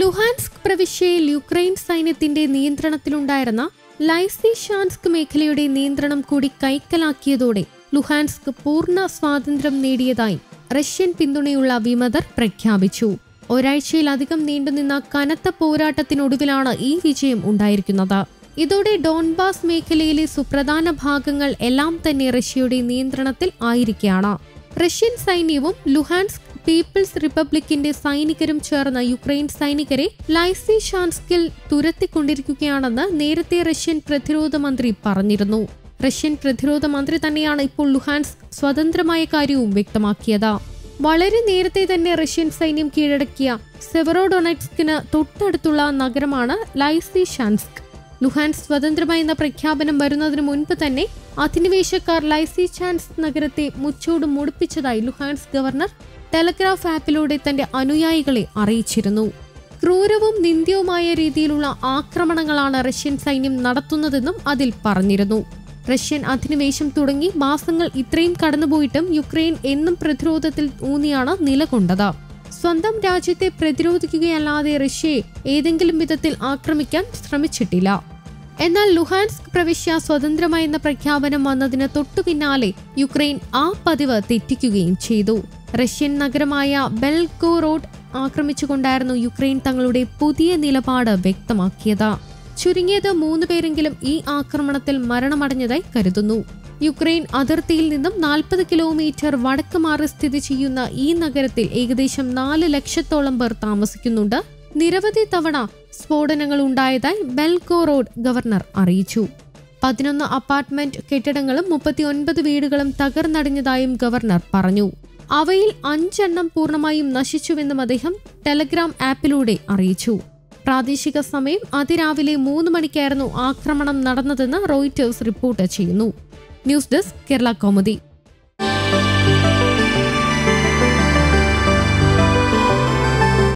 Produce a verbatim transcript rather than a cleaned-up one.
Luhansk പ്രവിശ്യയിൽ Ukraine സൈന്യത്തിന്റെ നിയന്ത്രണത്തിലുണ്ടായിരുന്ന ലൈസിഷാൻസ്ക് മേഖലയുടെ നിയന്ത്രണം കൂടി കൈക്കലാക്കിയതോടെ ലുഹാൻസ്ക് പൂർണ്ണ സ്വാതന്ത്ര്യം നേടിയതായി റഷ്യൻ പിന്തുണയുള്ള വിമതർ പ്രഖ്യാപിച്ചു. ഒരാഴ്ചയിലധികം നീണ്ടുനിന്ന കനത്ത പോരാട്ടത്തിനൊടുവിലാണ് ഈ വിജയം ഉണ്ടായിരിക്കുന്നത്. ഇതോടെ ഡോൺബാസ് മേഖലയിലെ സുപ്രധാന ഭാഗങ്ങൾ എല്ലാം തന്നെ റഷ്യയുടെ നിയന്ത്രണത്തിൽ ആയിരിക്കുകയാണ്. റഷ്യൻ സൈന്യവും ലുഹാൻസ്ക് പീപ്പിൾസ് റിപ്പബ്ലിക്കിന്റെ സൈനികരും ചേർന്ന് യുക്രൈൻ സൈനികരെ ലൈസിഷാൻസ്കിൽ തുരത്തിക്കൊണ്ടിരിക്കുകയാണെന്ന് നേരത്തെ റഷ്യൻ പ്രതിരോധ മന്ത്രി പറഞ്ഞിരുന്നു. റഷ്യൻ പ്രതിരോധ മന്ത്രി തന്നെയാണ് ഇപ്പോൾ ലുഹാൻസ്ക് സ്വതന്ത്രമായ കാര്യവും വ്യക്തമാക്കിയത്. വളരെ നേരത്തെ തന്നെ റഷ്യൻ സൈന്യം കീഴടക്കിയ സെവറോഡൊനെറ്റ്സ്കിന് തൊട്ടടുത്തുള്ള നഗരമാണ് ലൈസിഷാൻസ്ക്. ലുഹാൻസ്ക് സ്വതന്ത്രമായെന്ന പ്രഖ്യാപനം വരുന്നതിന് മുൻപ് തന്നെ അധിനിവേശക്കാർ ലൈസിഷാൻസ്ക് നഗരത്തെ മുച്ചോട് മുടിപ്പിച്ചതായി ലുഹാൻസ്ക് ഗവർണർ ടെലഗ്രാഫ് ആപ്പിലൂടെ തന്റെ അനുയായികളെ അറിയിച്ചിരുന്നു. ക്രൂരവും നിന്ദ്യവുമായ രീതിയിലുള്ള ആക്രമണങ്ങളാണ് റഷ്യൻ സൈന്യം നടത്തുന്നതെന്നും അതിൽ പറഞ്ഞിരുന്നു. റഷ്യൻ അധിനിവേശം തുടങ്ങി മാസങ്ങൾ ഇത്രയും കടന്നുപോയിട്ടും യുക്രൈൻ എന്നും പ്രതിരോധത്തിൽ ഊന്നിയാണ് നിലകൊണ്ടത്. സ്വന്തം രാജ്യത്തെ പ്രതിരോധിക്കുകയല്ലാതെ റഷ്യയെ ഏതെങ്കിലും വിധത്തിൽ ആക്രമിക്കാൻ ശ്രമിച്ചിട്ടില്ല. എന്നാൽ ലുഹാൻസ്ക് പ്രവിശ്യ സ്വതന്ത്രമായെന്ന പ്രഖ്യാപനം വന്നതിന് തൊട്ടു പിന്നാലെ യുക്രൈൻ ആ പതിവ് തെറ്റിക്കുകയും ചെയ്തു. റഷ്യൻ നഗരമായ ബെൽഗോറോഡ് ആക്രമിച്ചുകൊണ്ടായിരുന്നു യുക്രൈൻ തങ്ങളുടെ പുതിയ നിലപാട് വ്യക്തമാക്കിയത്. ചുരുങ്ങിയത് മൂന്ന് പേരെങ്കിലും ഈ ആക്രമണത്തിൽ മരണമടഞ്ഞതായി കരുതുന്നു. യുക്രൈൻ അതിർത്തിയിൽ നിന്നും നാൽപ്പത് കിലോമീറ്റർ വടക്ക് മാറി സ്ഥിതി ചെയ്യുന്ന ഈ നഗരത്തിൽ ഏകദേശം നാല് ലക്ഷത്തോളം പേർ താമസിക്കുന്നുണ്ട്. നിരവധി തവണ സ്ഫോടനങ്ങൾ ഉണ്ടായതായി ബെൽഗോറോഡ് ഗവർണർ അറിയിച്ചു. പതിനൊന്ന് അപ്പാർട്ട്മെന്റ് കെട്ടിടങ്ങളും മുപ്പത്തി ഒൻപത് വീടുകളും തകർന്നടിഞ്ഞതായും ഗവർണർ പറഞ്ഞു. അവയിൽ അഞ്ചെണ്ണം പൂർണ്ണമായും നശിച്ചുവെന്നും അദ്ദേഹം ടെലഗ്രാം ആപ്പിലൂടെ അറിയിച്ചു. പ്രാദേശിക സമയം അതിരാവിലെ മൂന്ന് മണിക്കായിരുന്നു ആക്രമണം നടന്നതെന്ന് റോയിറ്റേഴ്സ് റിപ്പോർട്ട് ചെയ്യുന്നു. News desk Kerala Kaumudi.